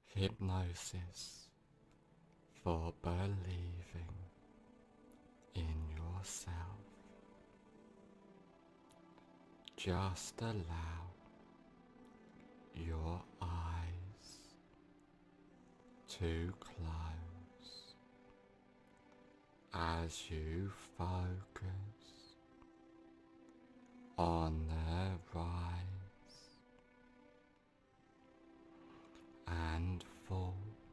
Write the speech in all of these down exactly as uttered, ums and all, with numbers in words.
Hypnosis for believing in yourself. Just allow your eyes to close as you focus on the rise and fall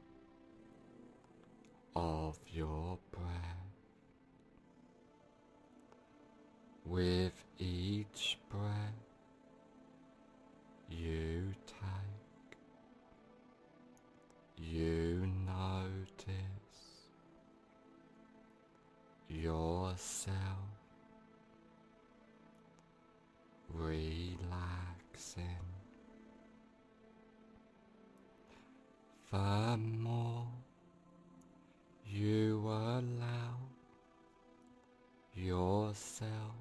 of your breath. With each breath you take, you notice yourself relaxing. The more you allow yourself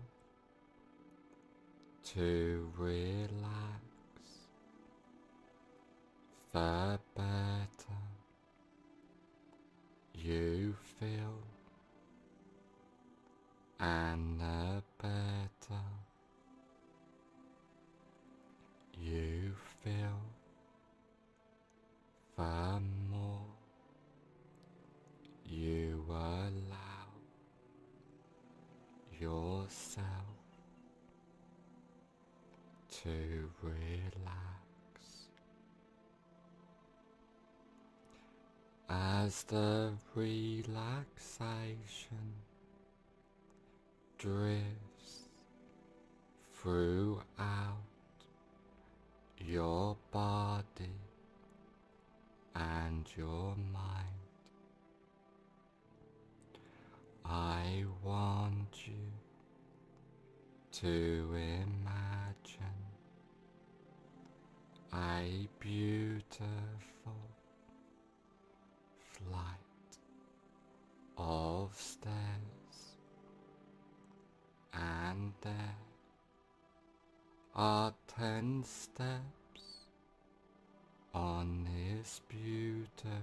to relax, the better you feel, and the better you feel, the more you allow yourself to relax. As the relaxation drifts throughout your body and your mind, I want you to imagine a beautiful flight of stairs, and there are ten steps on this beautiful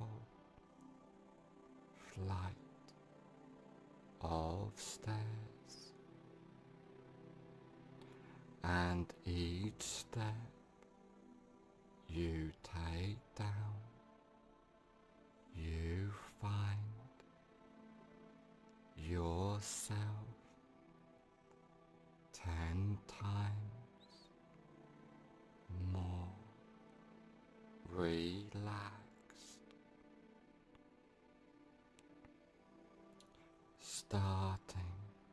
flight of stairs, and each step you take down, you find yourself ten times more relaxed. Starting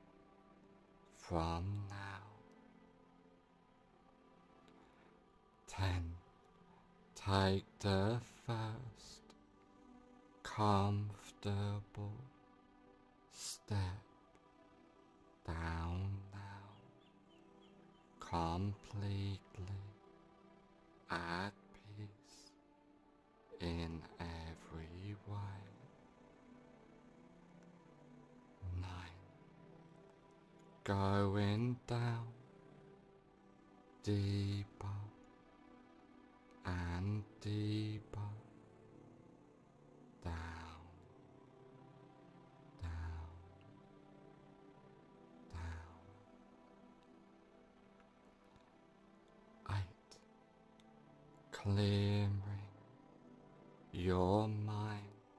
from now. Ten. Take the first comfortable step down now, completely at peace in every way. Nine. Going down deeper and deeper, down, down, down. Eight. Clearing your mind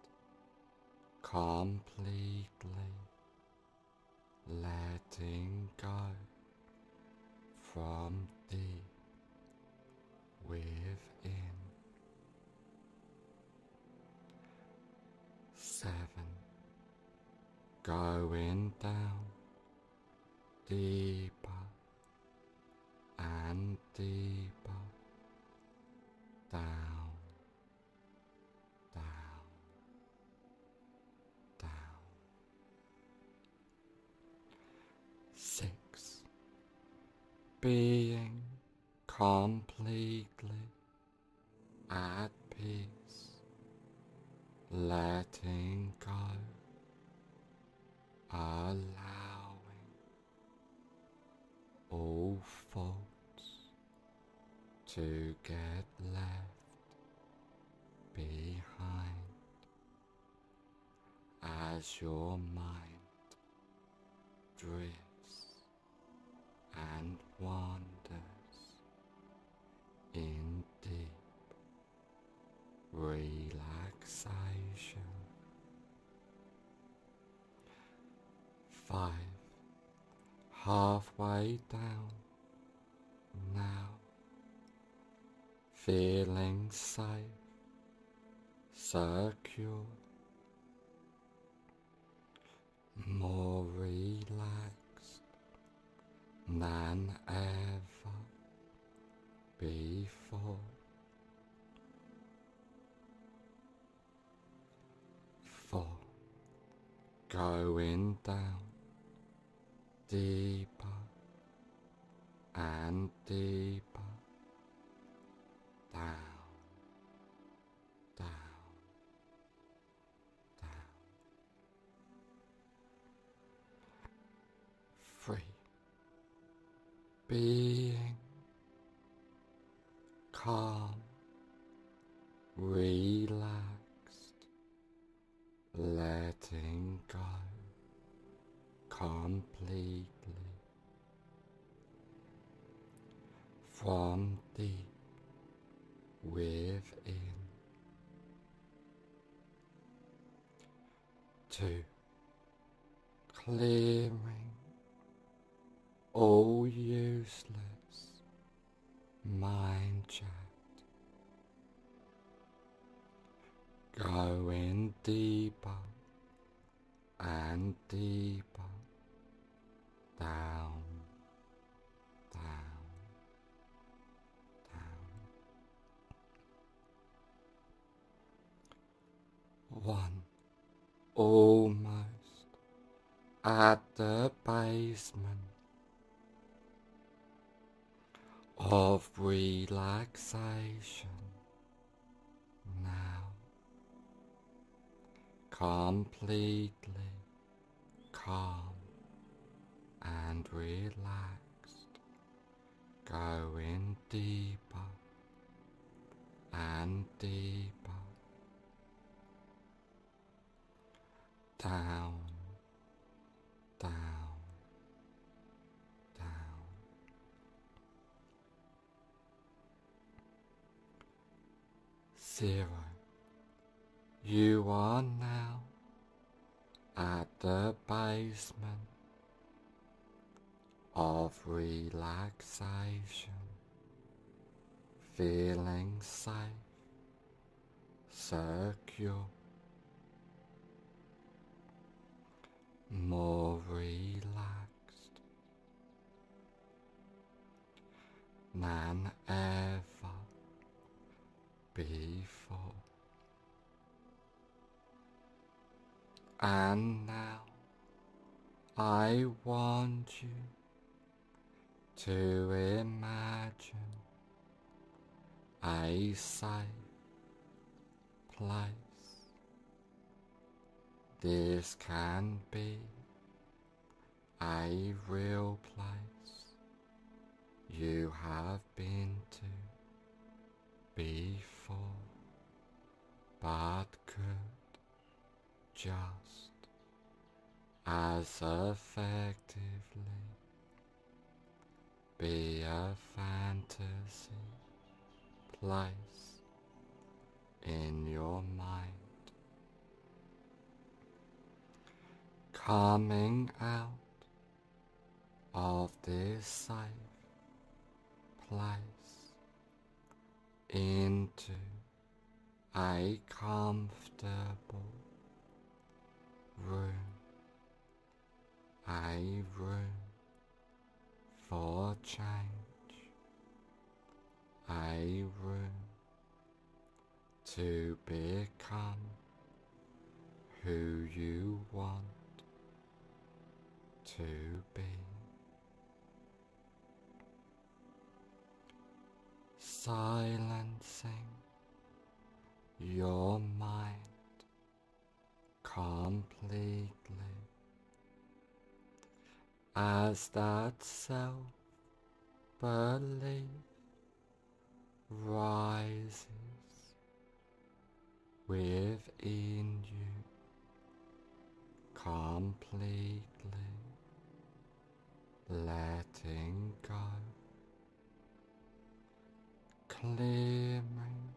completely, letting go from deep within. Seven. Going down deeper and deeper, down, down, down. Six. Being completely at peace, letting go, allowing all thoughts to get left behind as your mind drifts and wanders in deep relaxation. Five, halfway down now, feeling safe, secure, more relaxed than ever before. Four, going down deeper and deeper, down, down, down. Three, being calm, relaxed, letting go completely from deep within. Two, clearing all useless mind chat, going deeper and deeper, down, down, down. One, almost at the basement of relaxation now, completely calm and relaxed, going deeper and deeper, down, down, down. Zero. You are now at the basement of relaxation, feeling safe, secure, more relaxed than ever before. And now I want you to imagine a safe place. This can be a real place you have been to before, but could just as effectively be a fantasy place in your mind. Coming out of this safe place into a comfortable room, a room for change, a room to become who you want to be. Silencing your mind completely as that self-belief rises clearing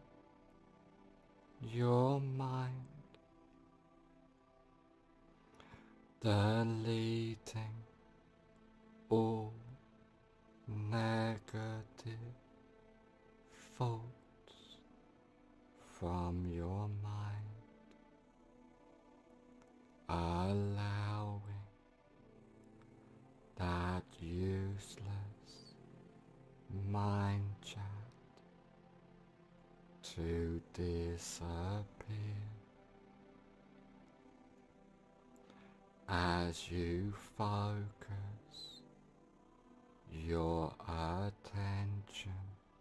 your mind, deleting all negative thoughts from your mind, allowing that useless mind chat to disappear as you focus your attention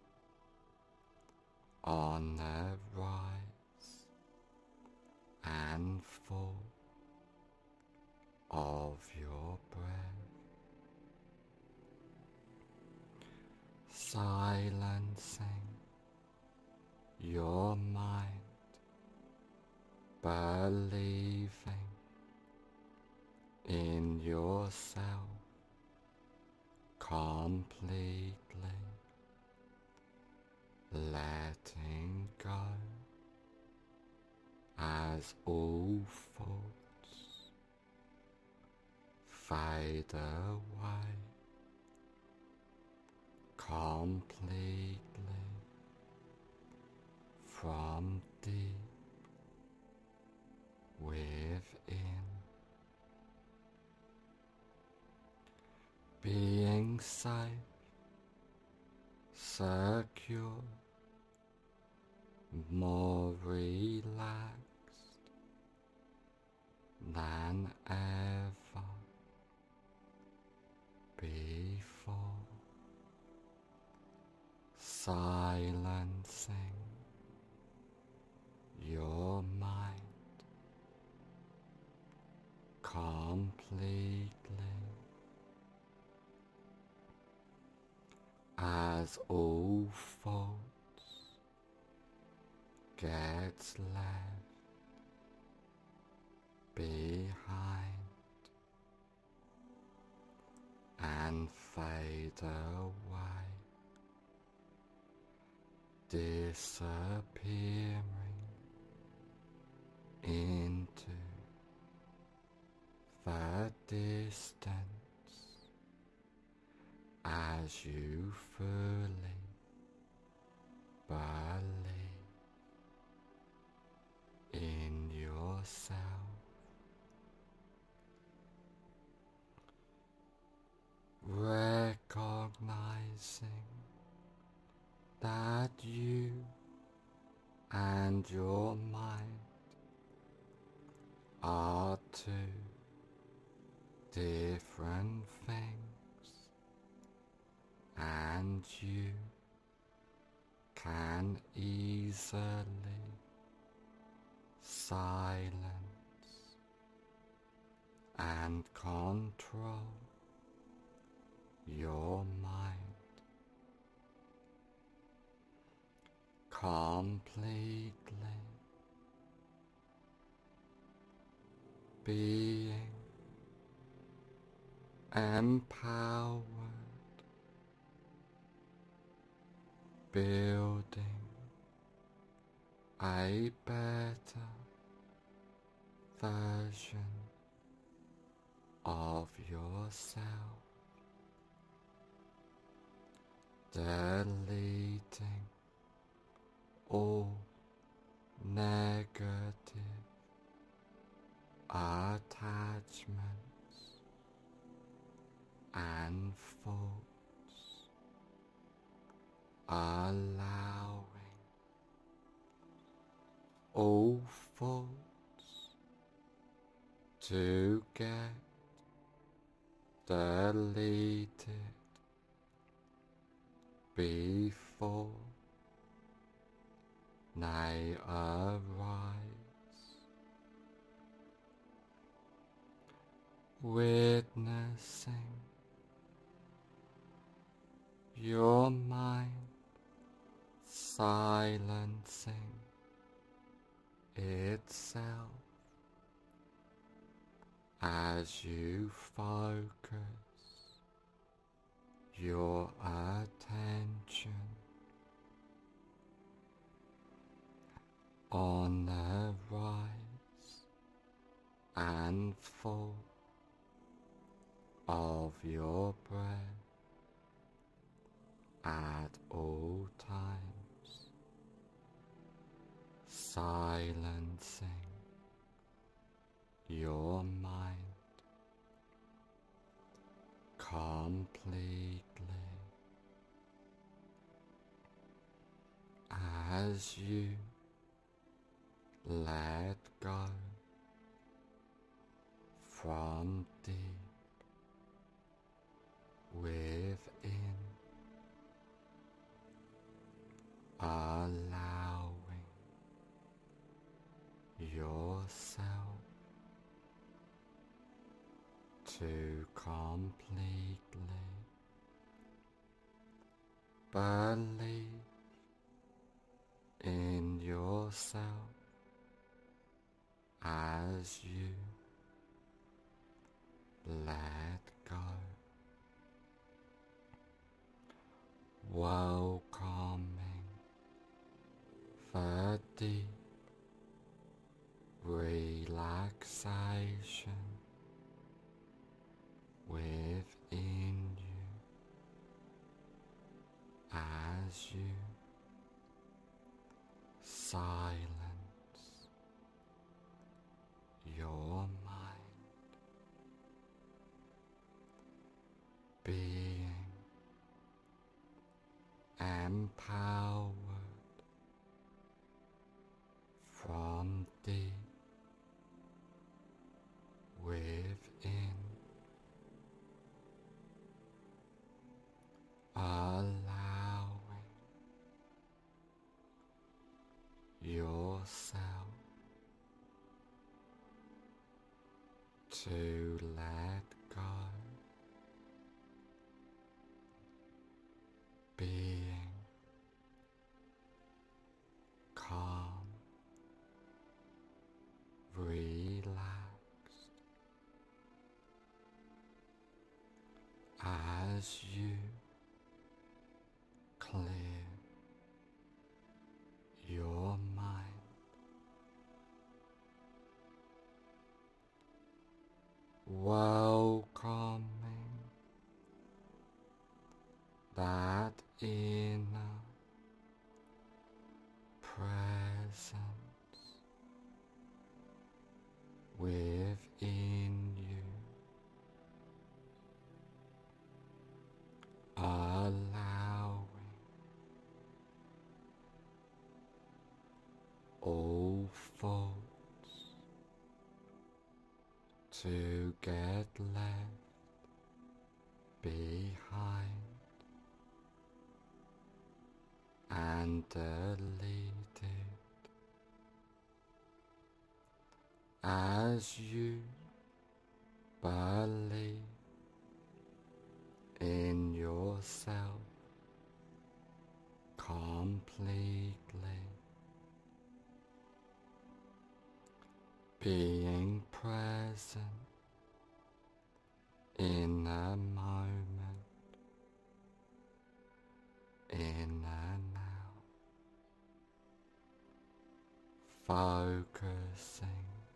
on the rise and fall of your breath, silencing your mind, believing in yourself completely, letting go as all thoughts fade away completely from deep within, being safe, secure, more relaxed than ever before, silencing your mind completely as all thoughts gets left behind and fade away, disappearing into the distance as you fully believe in yourself. Recognizing that you and your mind are two different things, and you can easily silence and control your mind completely, being empowered, building a better version of yourself, deleting all negative attachments and thoughts, allowing all thoughts to get deleted before they arise, witnessing your mind silencing itself as you focus your attention on the rise and fall of your breath at all times, silencing your mind completely as you let go from deep within, allowing yourself to completely believe in yourself as you let go, welcoming the deep relaxation within you as you silence your mind, being empowered from deep within, allowing yourself to let go, being calm, relaxed, as you clear your mind, welcoming that inner presence within you, allowing all thoughts to get left behind and deleted as you believe in yourself completely, being present in the moment, in the now, focusing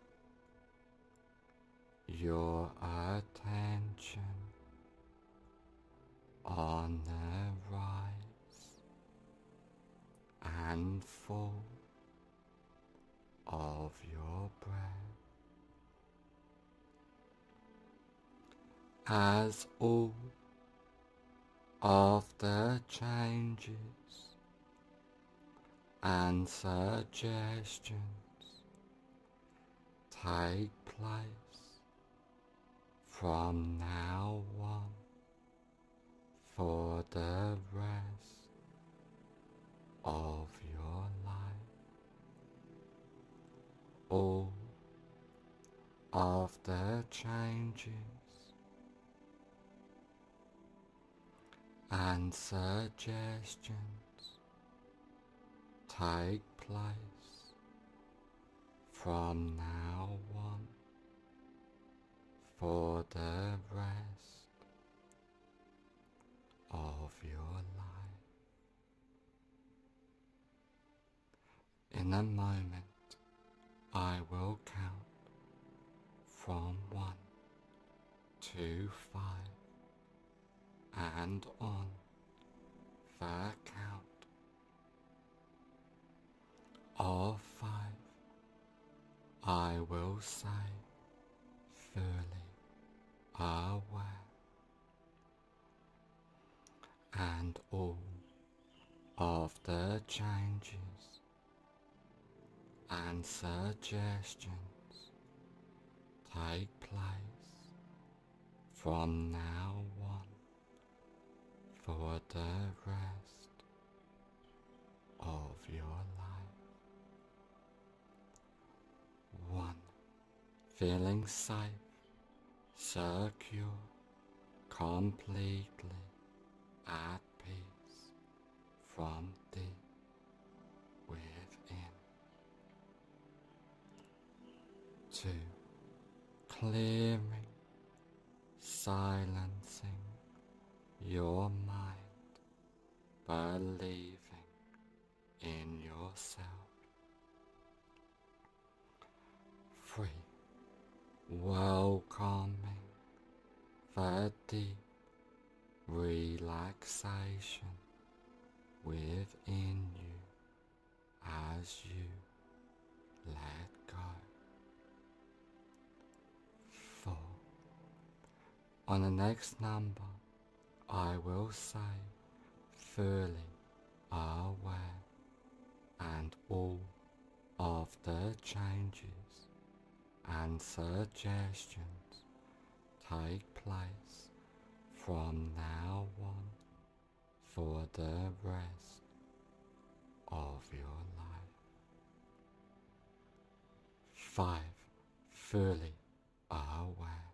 your attention on the rise and fall of your breath as all of the changes and suggestions take place from now on for the rest of your life. All of the changes and suggestions take place from now on for the rest of your life. In a moment, I will count from one to five, and on the count of five, I will say, fully aware, and all of the changes and suggestions take place from now on for the rest of your life. One, feeling safe, secure, completely at peace from deep within. Two, clearing, silencing your mind, believing in yourself. Three, welcoming the deep relaxation within you as you let go. Four, on the next number, I will say fully aware, and all of the changes and suggestions take place from now on for the rest of your life. Five, fully aware.